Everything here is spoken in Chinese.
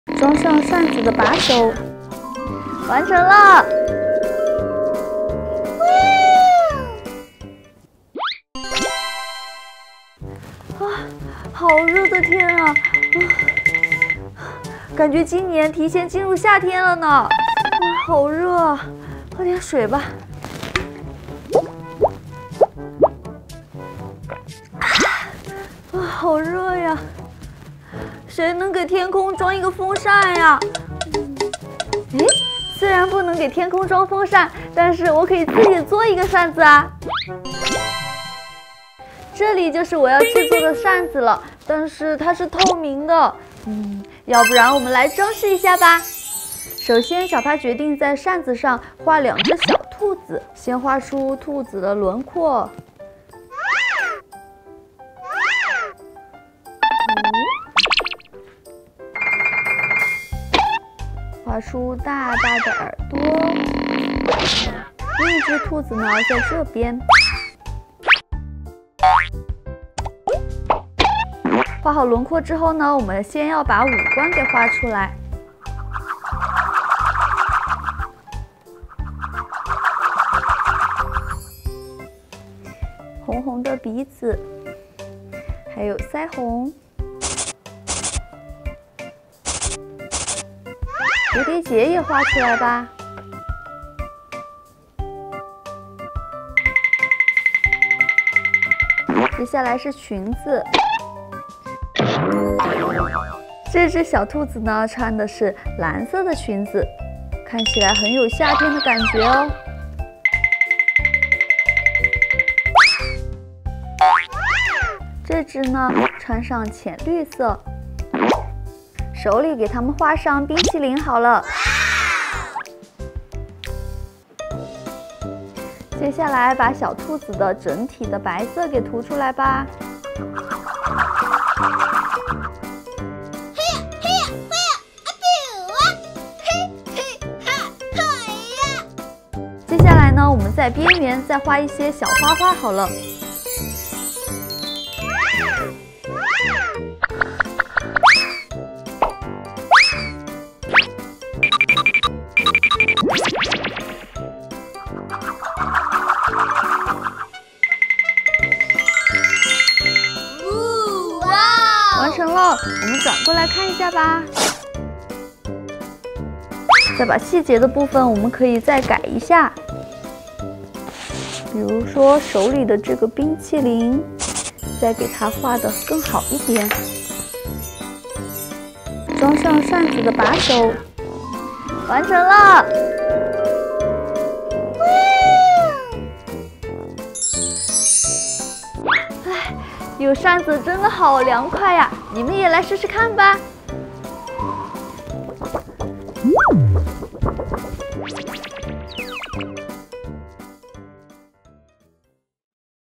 装上扇子的把手，完成了。好热的天啊！感觉今年提前进入夏天了呢。好热啊，喝点水吧。好热呀！谁能给天空装一个风扇呀？虽然不能给天空装风扇，但是我可以自己做一个扇子啊。这里就是我要制作的扇子了，但是它是透明的。要不然我们来装饰一下吧。首先，小帕决定在扇子上画2只小兔子，先画出兔子的轮廓。画出大大的耳朵。另一只兔子呢，在这边。画好轮廓之后呢，我们先要把五官给画出来。红红的鼻子，还有腮红。蝴蝶结也画出来吧。接下来是裙子。这只小兔子呢，穿的是蓝色的裙子，看起来很有夏天的感觉哦。这只呢，穿上浅绿色，手里给它们画上冰淇淋好了。接下来把小兔子的整体的白色给涂出来吧。接下来呢，我们在边缘再画一些小花花好了。完成了，我们转过来看一下吧。再把细节的部分，我们可以再改一下。比如说手里的这个冰淇淋，再给它画得更好一点。装上扇子的把手，完成了。有扇子真的好凉快呀！你们也来试试看吧。